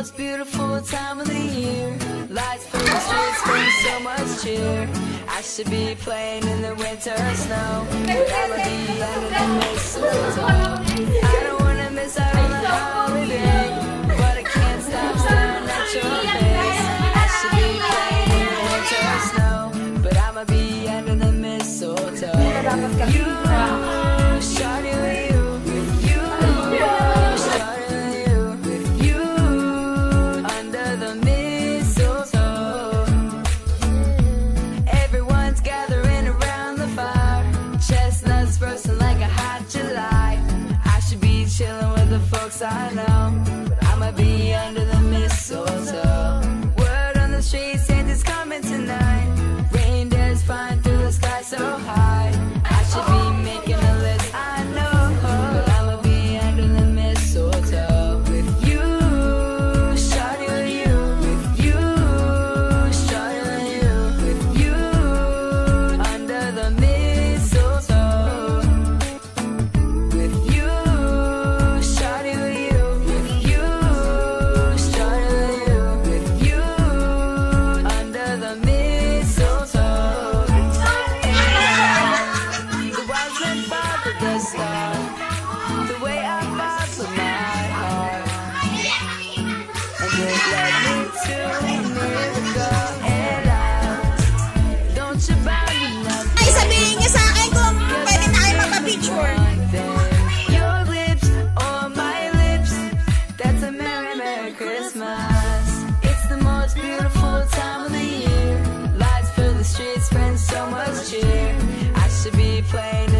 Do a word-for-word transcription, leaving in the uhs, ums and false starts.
most beautiful time of the year. Lights fill the streets, bring so much cheer. I should be playing in the winter snow, but I'ma be under the mistletoe. I don't wanna miss out on the holiday, but I can't stop staring at your face. I should be playing in the winter snow, but I'ma be under the mistletoe. You, shawty, with you, with you, shawty, with you, with you, under the mistletoe. Everyone's gathering around the fire, chestnuts roasting like a hot July. I should be chilling with the folks I know, but I'ma be under the mistletoe. Word on the street, Santa's coming tonight. Reindeers flying through the sky so high. I should be making a list, I know, but I'ma be under the mistletoe. With you, shawty, with you, with you, shawty, with you, with you, under the mistletoe. With you, shawty, with you, with you, shawty, with you, with you, under the mistletoe. The wise men followed the star, the way I followed my heart, and it led me to a miracle. And I, don't you bow me nothing. Ay, sabihin niyo sa akin kung pwede tayo magpa-picture. Your lips on my lips, that's a merry, merry Christmas. It's the most beautiful time of the year. Lights fill the streets, spreading so much cheer. I should be playing